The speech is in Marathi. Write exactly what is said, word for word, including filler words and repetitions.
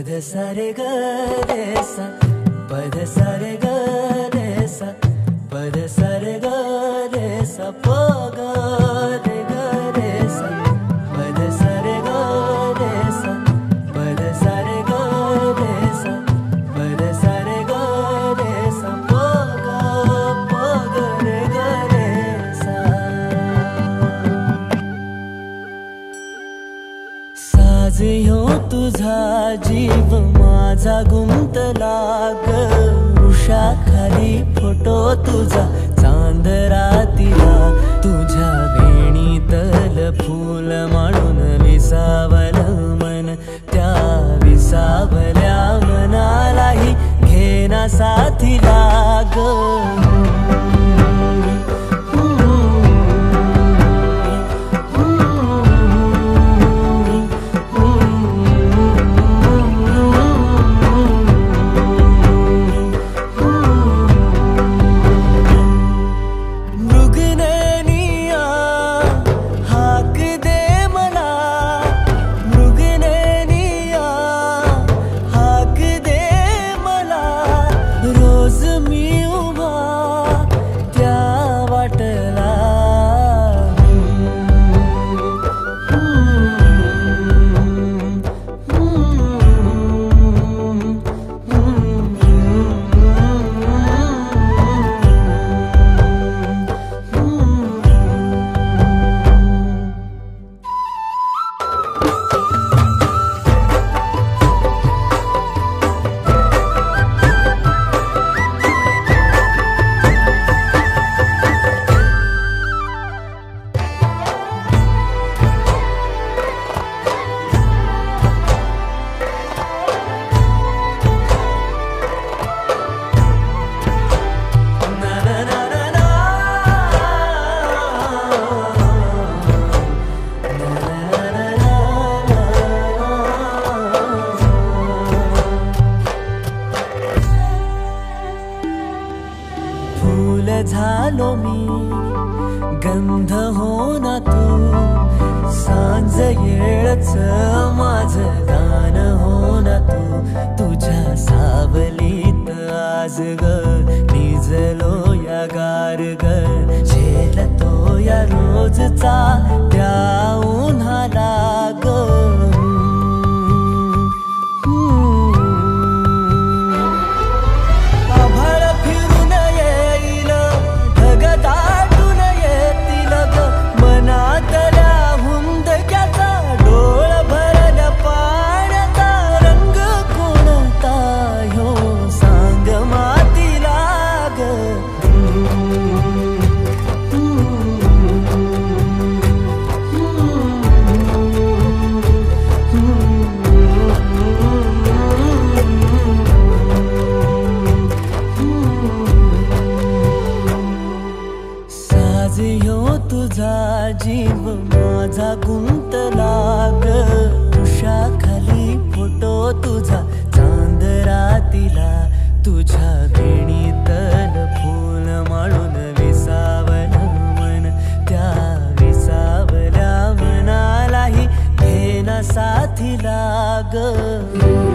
पद सारे ग रे सा पद सारे ग रे सा पद सारे ग रे सा प ग रे ग रे सा पद सारे ग रे सा पद सारे ग रे सा पद सारे ग रे सा प ग प ग रे ग रे सा। साज ह्यो तुझा जीव माझा गुंतला ग उषा खाली फोटो तुझा चांदरातीला तुझ्या वेणीतल फूल म्हणून विसावल मन त्या विसावल्या मनालाही घेना साथीला ग। झालो मी गंध हो ना तू सांज येळच माझं गान हो ना तू तुझ्या सावलीत आज ग निजलो या गार ग झेलतो या रोजचा त्या उन्हाला ग। तुझा जीव माझा गुंतला ग उषा खाली फोटो तुझा चांदरातीला तुझ्या वेणीतल फूल म्हणून विसावल मन त्या विसावल्या मनालाही घेना साथीला ग।